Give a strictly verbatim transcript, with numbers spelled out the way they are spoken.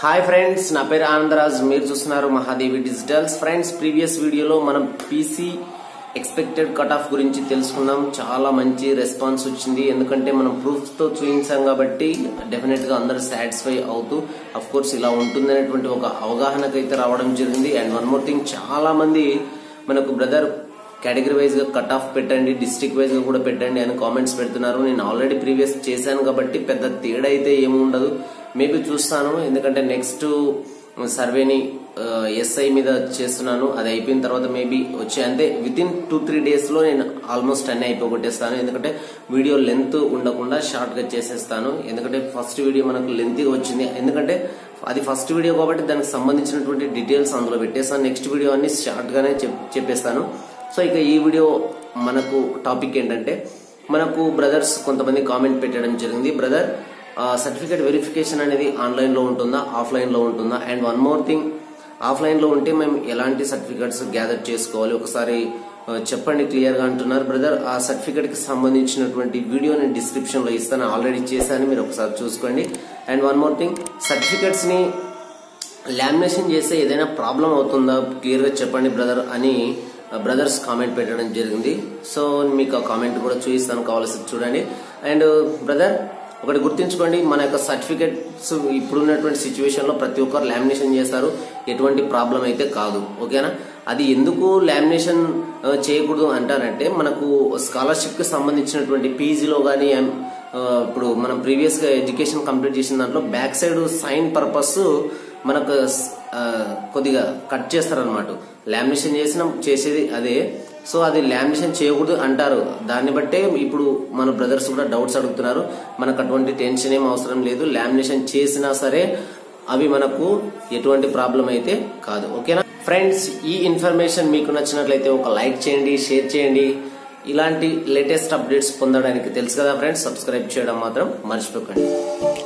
Hi friends, నా పేరు ఆనందరాజ్. మీరు చూస్తున్నారు మహాదేవి డిజిటల్స్. ఫ్రెండ్స్, ప్రీవియస్ వీడియోలో మనం పీసీ ఎక్స్పెక్టెడ్ కట్ ఆఫ్ గురించి తెలుసుకున్నాం. చాలా మంచి రెస్పాన్స్ వచ్చింది, ఎందుకంటే మనం ప్రూఫ్స్ తో చూపించాం కాబట్టి డెఫినెట్ గా అందరూ సాటిస్ఫై అవుతూ అఫ్ కోర్స్ ఇలా ఉంటుంది అనేటువంటి ఒక అవగాహనకైతే రావడం జరిగింది. అండ్ వన్ మోర్ థింగ్, చాలా మంది మనకు బ్రదర్ కేటగిరీ వైజ్ గా కట్ ఆఫ్ పెట్టండి, డిస్ట్రిక్ట్ వైజ్ గా కూడా పెట్టండి అని కామెంట్స్ పెడుతున్నారు. నేను ఆల్రెడీ ప్రీవియస్ చేశాను కాబట్టి పెద్ద తేడా అయితే ఏమి ఉండదు. మేబీ చూస్తాను, ఎందుకంటే నెక్స్ట్ సర్వేని ఎస్ఐ మీద చేస్తున్నాను. అది అయిపోయిన తర్వాత మేబీ వచ్చే అంటే within two three days లో నేను ఆల్మోస్ట్ అన్ని అయిపోగొట్టేస్తాను. ఎందుకంటే వీడియో లెంత్ ఉండకుండా షార్ట్ గా చేసేస్తాను. ఎందుకంటే ఫస్ట్ వీడియో మనకు లెంత్ గా వచ్చింది, ఎందుకంటే అది ఫస్ట్ వీడియో కాబట్టి దానికి సంబంధించినటువంటి డీటెయిల్స్ అందులో పెట్టేస్తాను. నెక్స్ట్ వీడియో అన్ని షార్ట్ గానే చెప్పేస్తాను. సో ఇక ఈ వీడియో మనకు టాపిక్ ఏంటంటే, మనకు బ్రదర్స్ కొంతమంది కామెంట్ పెట్టడం జరిగింది, బ్రదర్ సర్టిఫికేట్ వెరిఫికేషన్ అనేది ఆన్లైన్ లో ఉంటుందా, ఆఫ్లైన్ లో ఉంటుందా, and one more thing, offline లో ఉంటే మేము ఎలాంటి సర్టిఫికేట్స్ గ్యాదర్ చేసుకోవాలి ఒకసారి చెప్పండి క్లియర్ గా అంటున్నారు. బ్రదర్, ఆ సర్టిఫికేట్ కి సంబంధించినటువంటి వీడియో నేను డిస్క్రిప్షన్ లో ఇస్తాను, ఆల్రెడీ చేశాను, మీరు ఒకసారి చూసుకోండి. And one more thing, certificates ని లామినేషన్ చేస్తే ఏదైనా ప్రాబ్లం అవుతుందా క్లియర్ గా చెప్పండి బ్రదర్ అని బ్రదర్స్ కామెంట్ పెట్టడం జరిగింది. సో మీకు ఆ కామెంట్ కూడా చూపిస్తాను, కావాల్సి చూడండి. అండ్ బ్రదర్, ఒకటి గుర్తుంచుకోండి, మన యొక్క సర్టిఫికెట్స్ ఇప్పుడున్నటువంటి సిచ్యువేషన్ లో ప్రతి ఒక్కరు లామినేషన్ చేస్తారు, ఎటువంటి ప్రాబ్లం అయితే కాదు. ఓకేనా? అది ఎందుకు లామినేషన్ చేయకూడదు అంటారంటే, మనకు స్కాలర్షిప్ కి సంబంధించినటువంటి పీజీలో గానీ ఇప్పుడు మనం ప్రీవియస్ గా ఎడ్యుకేషన్ కంప్లీట్ చేసిన దాంట్లో బ్యాక్ సైడ్ సైన్ పర్పస్ మనకు కొద్దిగా కట్ చేస్తారనమాట. లామినేషన్ చేసిన చేసేది అదే, సో అది లామినేషన్ చేయకూడదు అంటారు. దాన్ని బట్టే ఇప్పుడు మన బ్రదర్స్ కూడా డౌట్స్ అడుగుతున్నారు. మనకు అటువంటి టెన్షన్ ఏం అవసరం లేదు, లామినేషన్ చేసినా సరే అవి మనకు ఎటువంటి ప్రాబ్లం అయితే కాదు. ఓకేనా ఫ్రెండ్స్? ఈ ఇన్ఫర్మేషన్ మీకు నచ్చినట్లయితే ఒక లైక్ చేయండి, షేర్ చేయండి. ఇలాంటి లేటెస్ట్ అప్డేట్స్ పొందడానికి తెలుసు కదా ఫ్రెండ్స్, సబ్స్క్రైబ్ చేయడం మాత్రం మర్చిపోకండి.